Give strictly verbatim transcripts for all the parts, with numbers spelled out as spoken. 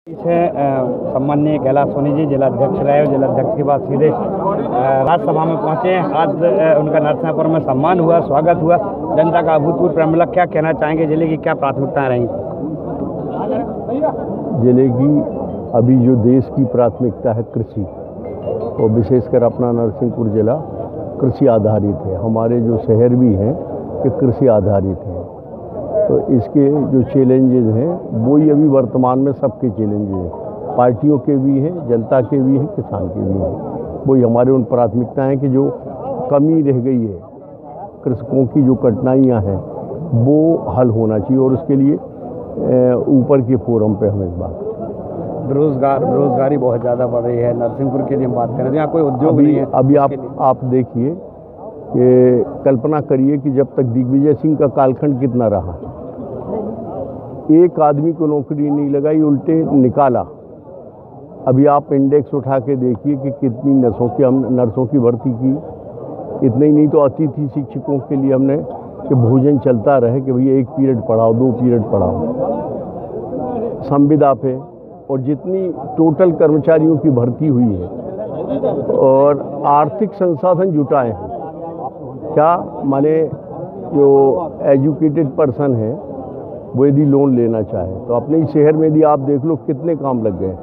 है सम्माननीय कैलाश सोनी जी जिलाध्यक्ष रहे और जिलाध्यक्ष के बाद सीधे राज्यसभा में पहुंचे हैं। आज उनका नरसिंहपुर में सम्मान हुआ, स्वागत हुआ, जनता का अभूतपूर्व प्रेम। क्या कहना चाहेंगे, जिले की क्या प्राथमिकताएं रही? जिले की अभी जो देश की प्राथमिकता है कृषि, और विशेषकर अपना नरसिंहपुर जिला कृषि आधारित है। हमारे जो शहर भी हैं ये कृषि आधारित हैं, तो इसके जो चैलेंजेस हैं वही अभी वर्तमान में सबके चैलेंजेस हैं, पार्टियों के भी हैं, जनता के भी हैं, किसान के भी हैं। वही हमारे उन प्राथमिकताएं हैं कि जो कमी रह गई है, कृषकों की जो कठिनाइयां हैं वो हल होना चाहिए, और उसके लिए ऊपर के फोरम पे हमें इस बात बेरोजगार बेरोजगारी बहुत ज़्यादा बढ़ रही है। नरसिंहपुर की हम बात करें तो यहाँ कोई उद्योग नहीं है। अभी आप आप देखिए कि कल्पना करिए कि जब तक दिग्विजय सिंह का कालखंड कितना रहा, एक आदमी को नौकरी नहीं लगाई, उल्टे निकाला। अभी आप इंडेक्स उठा के देखिए कि कितनी नर्सों की हम नर्सों की भर्ती की। इतना ही नहीं तो अतिथि शिक्षकों के लिए हमने कि भोजन चलता रहे कि भैया एक पीरियड पढ़ाओ, दो पीरियड पढ़ाओ। संविदा पे और जितनी टोटल कर्मचारियों की भर्ती हुई है और आर्थिक संसाधन जुटाए हैं, क्या माने जो एजुकेटेड पर्सन है वो यदि लोन लेना चाहे तो अपने ही शहर में यदि आप देख लो कितने काम लग गए।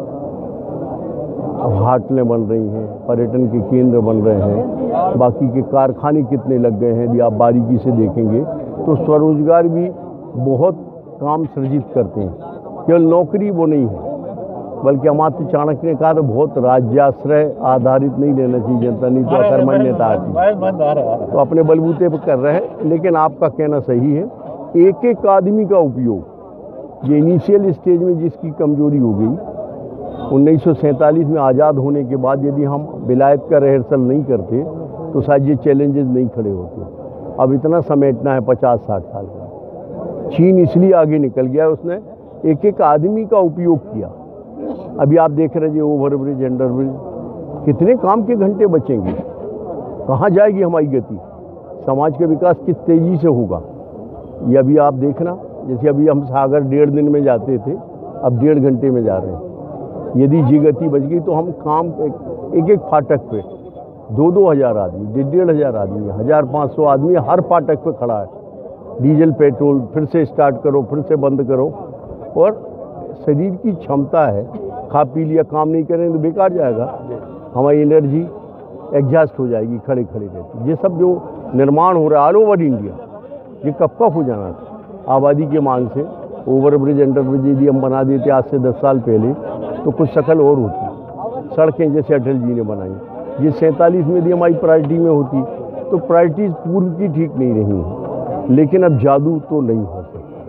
अब होटलें बन रही हैं, पर्यटन के केंद्र बन रहे हैं, बाकी के कारखाने कितने लग गए हैं। यदि आप बारीकी से देखेंगे तो स्वरोजगार भी बहुत काम सृजित करते हैं। केवल नौकरी वो नहीं है, बल्कि अमात्य चाणक्य ने कहा तो बहुत राज्याश्रय आधारित नहीं लेना चाहिए जनता, नहीं तो अकर्मण्यता आती। तो अपने बलबूते पर कर रहे हैं, लेकिन आपका कहना सही है, एक एक आदमी का उपयोग। ये इनिशियल स्टेज में जिसकी कमजोरी हो गई, उन्नीस सौ सैंतालीस में आज़ाद होने के बाद यदि हम विलायत का रिहर्सल नहीं करते तो शायद ये चैलेंजेस नहीं खड़े होते। अब इतना समेटना है पचास साठ साल का। चीन इसलिए आगे निकल गया, उसने एक एक आदमी का उपयोग किया। अभी आप देख रहे हैं ओवर ब्रिज, अंडर ब्रिज, कितने काम के घंटे बचेंगे, कहाँ जाएगी हमारी गति, समाज का विकास किस तेजी से होगा। ये अभी आप देखना, जैसे अभी हम सागर डेढ़ दिन में जाते थे, अब डेढ़ घंटे में जा रहे हैं। यदि जी गति बच गई तो हम काम एक एक फाटक पे दो दो हज़ार आदमी, डेढ़ डेढ़ हज़ार आदमी, हज़ार पाँच सौ आदमी हर फाटक पे खड़ा है। डीजल पेट्रोल फिर से स्टार्ट करो, फिर से बंद करो, और शरीर की क्षमता है, खा पी लिया काम नहीं करेंगे तो बेकार जाएगा, हमारी एनर्जी एग्जॉस्ट हो जाएगी, खड़े खड़े रहते। ये सब जो निर्माण हो रहा है ऑल ओवर इंडिया, ये कब कब हो जाना था। आबादी के मांग से ओवर ब्रिज, अंडर ब्रिज यदि हम बना देते आज से दस साल पहले तो कुछ शक्ल और होती। सड़कें जैसे अटल जी ने बनाई, ये सैंतालीस में यदि हमारी प्रायोरिटी में होती तो प्रायोरिटीज पूर्व की ठीक नहीं रही हैं। लेकिन अब जादू तो नहीं हो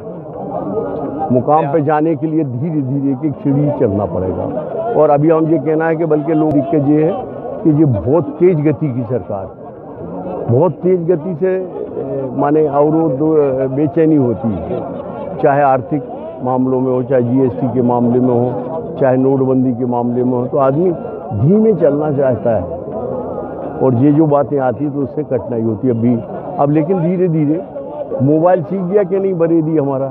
सकता, मुकाम पे जाने के लिए धीरे धीरे एक एक सीढ़ी चलना पड़ेगा। और अभी हम ये कहना है कि बल्कि लोग दिक्कत ये है कि ये बहुत तेज गति की सरकार, बहुत तेज गति से माने अवरोध बेचैनी होती है, चाहे आर्थिक मामलों में हो, चाहे जीएसटी के मामले में हो, चाहे नोटबंदी के मामले में हो, तो आदमी धीमे चलना चाहता है और ये जो बातें आती है तो उससे कठिनाई होती है अभी। अब लेकिन धीरे धीरे मोबाइल सीख गया कि नहीं बरेदी हमारा,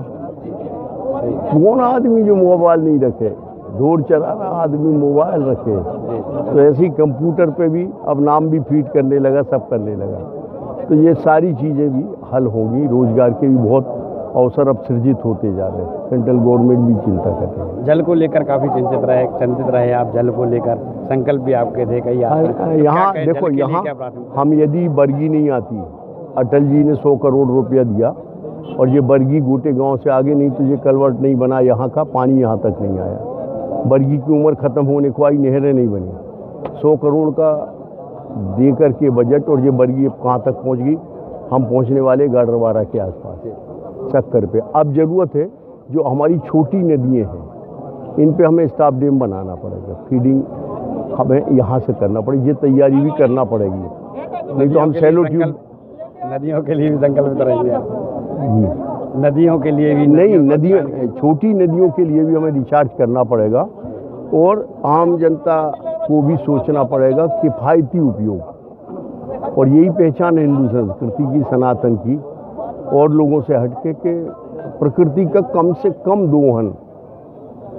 कौन आदमी जो मोबाइल नहीं रखे, ढोर चला रहा आदमी मोबाइल रखे। तो ऐसे ही कंप्यूटर पे भी अब नाम भी फीड करने लगा, सब करने लगा। तो ये सारी चीज़ें भी हल होंगी। रोजगार के भी बहुत अवसर अब सृजित होते जा रहे हैं। सेंट्रल गवर्नमेंट भी चिंता कर रही है। जल को लेकर काफ़ी चिंतित रहे चिंतित रहे आप, जल को लेकर संकल्प भी आपके थे कई। यहाँ देखो, यहाँ हम यदि बरगी नहीं आती, अटल जी ने सौ करोड़ रुपया दिया और ये बरगी गोटे गांव से आगे नहीं तो ये कलवर्ट नहीं बना, यहाँ का पानी यहाँ तक नहीं आया। बरगी की उम्र खत्म होने को आई, नहरें नहीं बनी। सौ करोड़ का दे करके बजट, और ये बरगी अब कहाँ तक पहुँच गई, हम पहुँचने वाले गाडरवारा के आसपास चक्कर पे। अब ज़रूरत है जो हमारी छोटी नदियाँ हैं इन पे हमें स्टॉप डैम बनाना पड़ेगा, फीडिंग हमें यहाँ से करना पड़ेगी, ये तैयारी भी करना पड़ेगी, नहीं तो हम सैलो ट्यूब। नदियों के लिए भी संकल्पित रहेंगे, नदियों के लिए भी नहीं, नदियों छोटी नदियों के लिए भी हमें रिचार्ज करना पड़ेगा, और आम जनता को भी सोचना पड़ेगा किफ़ायती उपयोग। और यही पहचान है हिंदू संस्कृति की, सनातन की, और लोगों से हटके के प्रकृति का कम से कम दोहन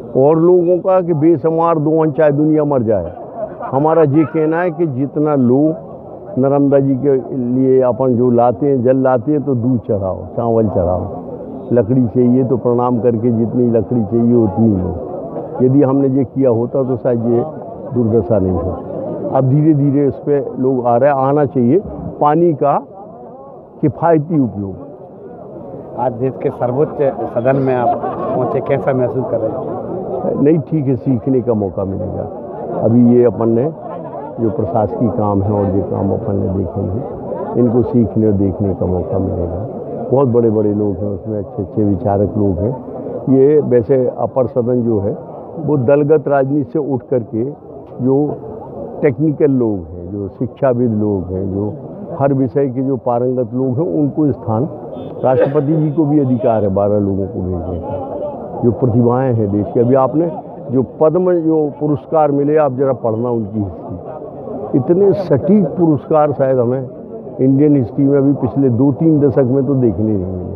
और लोगों का कि बेशुमार दो चाहे दुनिया मर जाए। हमारा ये कहना है कि जितना लोग नर्मदा जी के लिए अपन जो लाते हैं, जल लाते हैं, तो दूध चढ़ाओ, चावल चढ़ाओ, लकड़ी चाहिए तो प्रणाम करके जितनी लकड़ी चाहिए उतनी लो। यदि हमने ये किया होता तो शायद ये दुर्दशा नहीं होती। अब धीरे धीरे इस पर लोग आ रहे हैं, आना चाहिए। पानी का किफ़ायती उपयोग। आज देश के सर्वोच्च सदन में आप पहुंचे, कैसा महसूस कर रहे हैं? नहीं, ठीक है, सीखने का मौका मिलेगा। अभी ये अपन ने जो प्रशासकीय काम है और ये काम अपन ने देखे हैं, इनको सीखने और देखने का मौका मिलेगा। बहुत बड़े बड़े लोग हैं उसमें, अच्छे अच्छे विचारक लोग हैं। ये वैसे अपर सदन जो है वो दलगत राजनीति से उठ करके जो टेक्निकल लोग हैं, जो शिक्षाविद लोग हैं, जो हर विषय के जो पारंगत लोग हैं, उनको स्थान, राष्ट्रपति जी को भी अधिकार है बारह लोगों को भेजने का, जो प्रतिभाएं हैं देश की। अभी आपने जो पद्म जो पुरस्कार मिले, आप जरा पढ़ना उनकी हिस्ट्री। इतने सटीक पुरस्कार शायद हमें इंडियन हिस्ट्री में अभी पिछले दो तीन दशक में तो देखने नहीं मिले।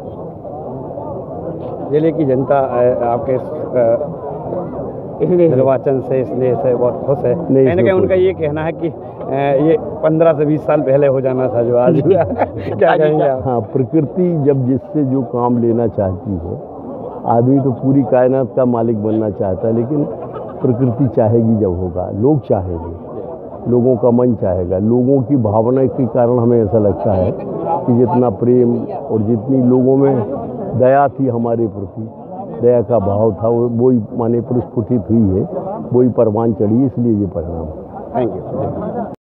जिले की जनता आपके इस निर्वाचन से, स्नेह से बहुत खुश है। कहीं ना कहीं उनका ये कहना है कि ये पंद्रह से बीस साल पहले हो जाना था जो आज हुआ। क्या कहेंगे आप? हाँ, प्रकृति जब जिससे जो काम लेना चाहती है, आदमी तो पूरी कायनात का मालिक बनना चाहता है, लेकिन प्रकृति चाहेगी जब होगा, लोग चाहेंगे, लोगों का मन चाहेगा। लोगों की भावना के कारण हमें ऐसा लगता है कि जितना प्रेम और जितनी लोगों में दया थी हमारे प्रति, दया का भाव था, वो वही माने प्रस्फुटित हुई है, वही परवान चढ़ी, इसलिए ये परिणाम। Thank you.